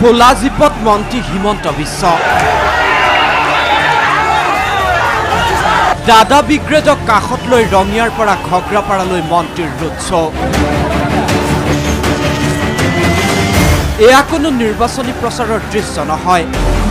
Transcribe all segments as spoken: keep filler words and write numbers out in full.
খোলা জীপত মন্ত্ৰী হিমন্ত বিশ্ব দাদা বিগ্ৰেডক কাষত লৈ ৰঙিয়াৰ পৰা ঘগ্ৰাপাৰালৈ মন্ত্ৰীৰ ৰোড শ্ব' এয়া কোনো নিৰ্বাচনী প্ৰচাৰৰ দৃশ্য নহয়।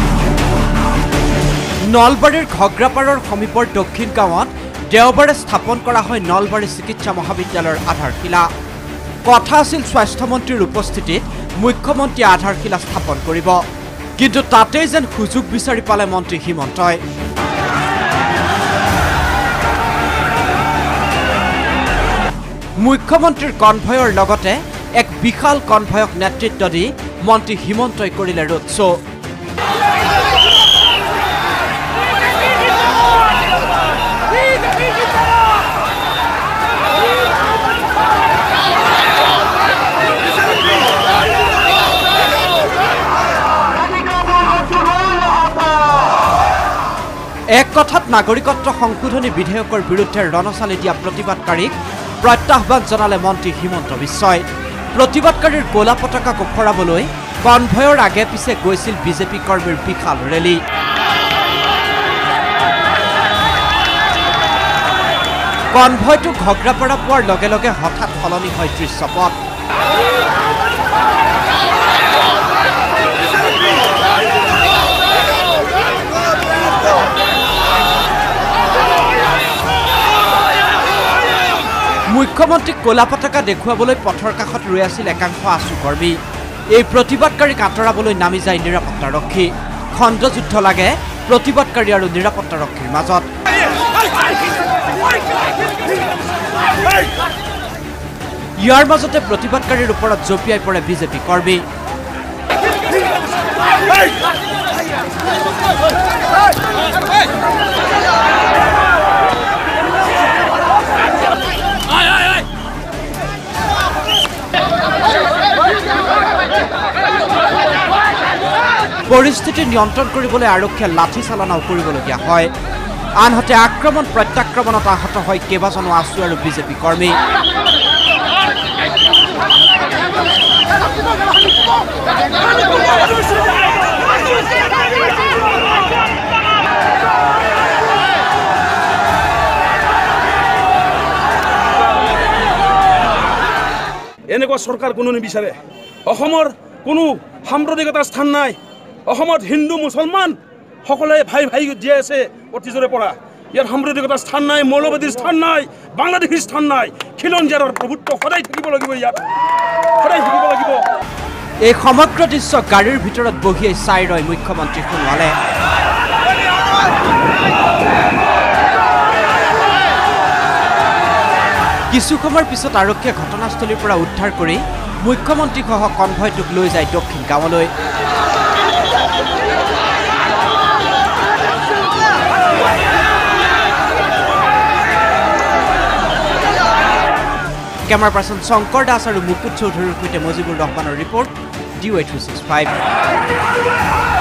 নলবাৰীৰ ঘগ্ৰাপাৰৰ সমীপৰ দক্ষিণ গাঁৱত দেওবাৰে স্থাপন কৰা হয় নলবাৰী চিকিৎসা মহাবিদ্যালয়ৰ আধাৰশিলা। কথা আছিল স্বাস্থ্যমন্ত্ৰীৰ উপস্থিতিত মুখ্যমন্ত্ৰীয়ে আধাৰশিলা স্থাপন কৰিব, কিন্তু তাতেই যেন সুযোগ বিচাৰি পালে মন্ত্ৰী হিমন্তই। মুখ্যমন্ত্ৰীৰ কনভয়ৰ লগতে এক বিশাল কনভয়ক নেতৃত্ব দি মন্ত্ৰী হিমন্তই কৰিলে ৰোড শ্ব'। এক কথাত নাগৰিকত্ব সংশোধনী বিধেয়কৰ বিৰুদ্ধে ৰণচালি দিয়া প্ৰতিবাদকাৰীক প্ৰত্যাহ্বান জনালে মন্ত্ৰী হিমন্ত বিশ্বই। প্ৰতিবাদকাৰীৰ ক'লা পতাকা ওফৰাবলৈ কনভয়ৰ আগে পিছে গৈছিল বিজেপি কৰ্মীৰ বিশাল ৰেলী। কনভয়টো ঘগ্ৰাপাৰা পোৱাৰ লগে লগে হঠাৎ সলনি হয় দৃশ্যপট। মুখ্যমন্ত্ৰীক ক'লা পতাকা দেখুৱাবলৈ পথৰ কাষত ৰৈ আছিল একাংশ আছু কৰ্মী। এই প্ৰতিবাদকাৰীক আঁতৰাবলৈ নামি যায় নিৰাপত্তাৰক্ষী। খণ্ডযুদ্ধ লাগে প্ৰতিবাদকাৰী আৰু নিৰাপত্তাৰক্ষীৰ মাজত। ইয়াৰ মাজতে প্ৰতিবাদকাৰীৰ ওপৰত জঁপিয়াই পৰে বিজেপি কৰ্মী। পৰিস্থিতি নিয়ন্ত্ৰণ কৰিবলৈ আৰক্ষীয়ে লাঠি চালনাও কৰিবলগীয়া হয়। আনহাতে আক্ৰমণ প্ৰত্যাক্ৰমণত আহত হয় কেইবাজনো আছু আৰু বিজেপি কৰ্মী। এনেকুৱা চৰকাৰ কোনো নিবিচাৰে। অসমৰ কোনো সাম্প্ৰদায়িকতাৰ স্থান নাই। অসমত হিন্দু মুছলমান সকলে ভাই ভাই জীয়াই আছে অতীজৰে পৰা। ইয়াৰ সাম্প্ৰদায়িকতাৰ স্থান নাই, মৌলবাদীৰ স্থান নাই, বাংলাদেশীৰ স্থান নাই। খিলঞ্জীয়াৰৰ প্ৰভুত্ব সদায় থাকিব লাগিব, ইয়াত সদায় থাকিব লাগিব। এই সমগ্ৰ দৃশ্য গাড়ীৰ ভিতৰত বহিয়েই চাই ৰয় মুখ্যমন্ত্ৰী সোণোৱালে। কিছু সময়ৰ পিছত আৰক্ষীয়ে ঘটনাস্থলীৰ পৰা উদ্ধাৰ কৰি মুখ্যমন্ত্ৰীসহ কনভয়টোক লৈ যায় দক্ষিণ গাঁৱলৈ। কেমেৰা পাৰ্চন শংকৰ দাস আৰু মুকুট চৌধুৰীৰ সৈতে মজিবুৰ ৰহমানৰ report D Y three six five.